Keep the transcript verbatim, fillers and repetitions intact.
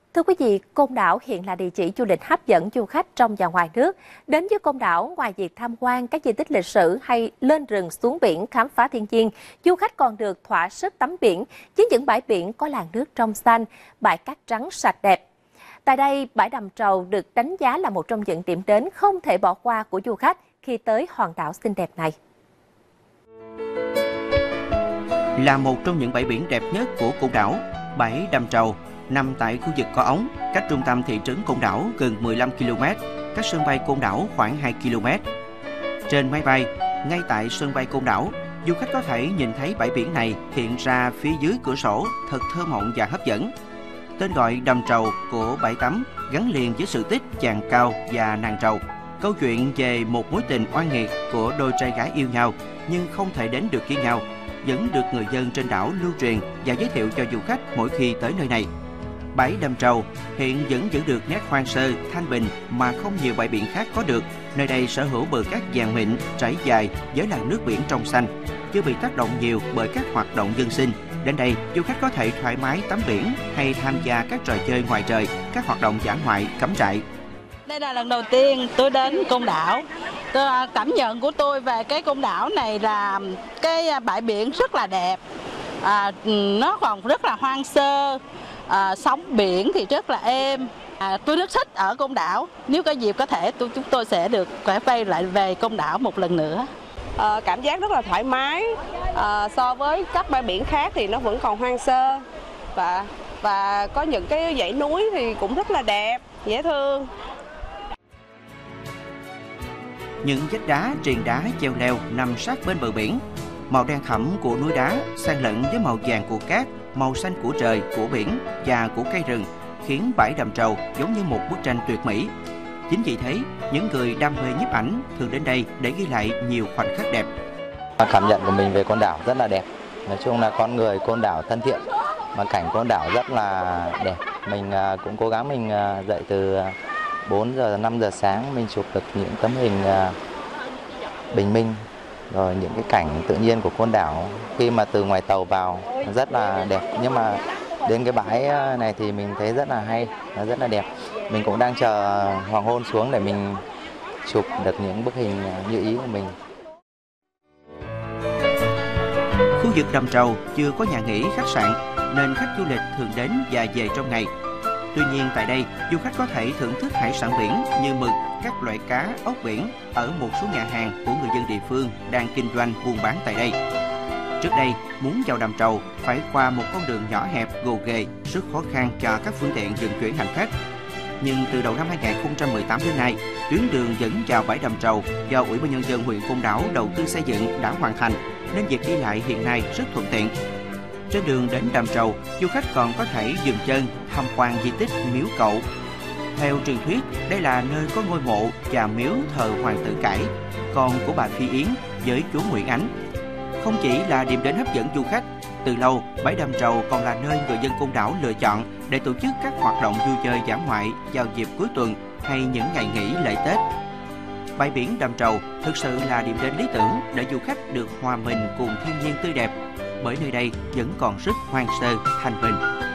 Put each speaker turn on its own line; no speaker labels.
Thưa quý vị, Côn Đảo hiện là địa chỉ du lịch hấp dẫn du khách trong và ngoài nước. Đến với Côn Đảo, ngoài việc tham quan các di tích lịch sử hay lên rừng xuống biển khám phá thiên nhiên, du khách còn được thỏa sức tắm biển với những bãi biển có làn nước trong xanh, bãi cát trắng sạch đẹp. Tại đây, bãi Đầm Trầu được đánh giá là một trong những điểm đến không thể bỏ qua của du khách khi tới hòn đảo xinh đẹp này.
Là một trong những bãi biển đẹp nhất của Côn Đảo, bãi Đầm Trầu nằm tại khu vực Có Ống, cách trung tâm thị trấn Côn Đảo gần mười lăm ki lô mét, cách sân bay Côn Đảo khoảng hai ki lô mét. Trên máy bay, ngay tại sân bay Côn Đảo, du khách có thể nhìn thấy bãi biển này hiện ra phía dưới cửa sổ, thật thơ mộng và hấp dẫn. Tên gọi Đầm Trầu của bãi tắm gắn liền với sự tích chàng cao và nàng trầu, câu chuyện về một mối tình oan nghiệt của đôi trai gái yêu nhau nhưng không thể đến được với nhau, vẫn được người dân trên đảo lưu truyền và giới thiệu cho du khách mỗi khi tới nơi này. Bãi Đầm Trầu hiện vẫn giữ được nét hoang sơ, thanh bình mà không nhiều bãi biển khác có được. Nơi đây sở hữu bờ cát vàng mịn, trải dài với làn nước biển trong xanh, chưa bị tác động nhiều bởi các hoạt động dân sinh. Đến đây, du khách có thể thoải mái tắm biển hay tham gia các trò chơi ngoài trời, các hoạt động dã ngoại, cắm trại.
Đây là lần đầu tiên tôi đến Côn Đảo. Cảm nhận của tôi về cái Côn Đảo này là cái bãi biển rất là đẹp, à, nó còn rất là hoang sơ, à, sóng biển thì rất là êm. À, tôi rất thích ở Côn Đảo. Nếu có dịp có thể tôi chúng tôi sẽ được quay lại về Côn Đảo một lần nữa.
À, cảm giác rất là thoải mái. À, so với các bãi biển khác thì nó vẫn còn hoang sơ và và có những cái dãy núi thì cũng rất là đẹp, dễ thương.
Những vách đá, triền đá cheo leo nằm sát bên bờ biển. Màu đen thẫm của núi đá xen lẫn với màu vàng của cát, màu xanh của trời, của biển và của cây rừng khiến bãi Đầm Trầu giống như một bức tranh tuyệt mỹ. Chính vì thế, những người đam mê nhiếp ảnh thường đến đây để ghi lại nhiều khoảnh khắc đẹp.
Cảm nhận của mình về Côn Đảo rất là đẹp. Nói chung là con người Côn Đảo thân thiện, mà cảnh Côn Đảo rất là đẹp. Mình cũng cố gắng mình dậy từ bốn giờ năm giờ sáng mình chụp được những tấm hình bình minh, rồi những cái cảnh tự nhiên của Côn Đảo khi mà từ ngoài tàu vào rất là đẹp. Nhưng mà đến cái bãi này thì mình thấy rất là hay, nó rất là đẹp. Mình cũng đang chờ hoàng hôn xuống để mình chụp được những bức hình như ý của mình.
Khu vực Đầm Trầu chưa có nhà nghỉ, khách sạn nên khách du lịch thường đến và về trong ngày. Tuy nhiên tại đây, du khách có thể thưởng thức hải sản biển như mực, các loại cá, ốc biển ở một số nhà hàng của người dân địa phương đang kinh doanh buôn bán tại đây. Trước đây, muốn vào Đầm Trầu phải qua một con đường nhỏ hẹp, gồ ghề, rất khó khăn cho các phương tiện vận chuyển hành khách. Nhưng từ đầu năm hai nghìn không trăm mười tám đến nay, tuyến đường dẫn vào bãi Đầm Trầu do Ủy ban Nhân dân huyện Côn Đảo đầu tư xây dựng đã hoàn thành, nên việc đi lại hiện nay rất thuận tiện. Trên đường đến Đầm Trầu, du khách còn có thể dừng chân tham quan di tích Miếu Cậu. Theo truyền thuyết, đây là nơi có ngôi mộ và miếu thờ Hoàng tử Cải, con của bà Phi Yến với chúa Nguyễn Ánh. Không chỉ là điểm đến hấp dẫn du khách, từ lâu bãi Đầm Trầu còn là nơi người dân Côn Đảo lựa chọn để tổ chức các hoạt động vui chơi dã ngoại vào dịp cuối tuần hay những ngày nghỉ lễ Tết. Bãi biển Đầm Trầu thực sự là điểm đến lý tưởng để du khách được hòa mình cùng thiên nhiên tươi đẹp, bởi nơi đây vẫn còn rất hoang sơ, thanh bình.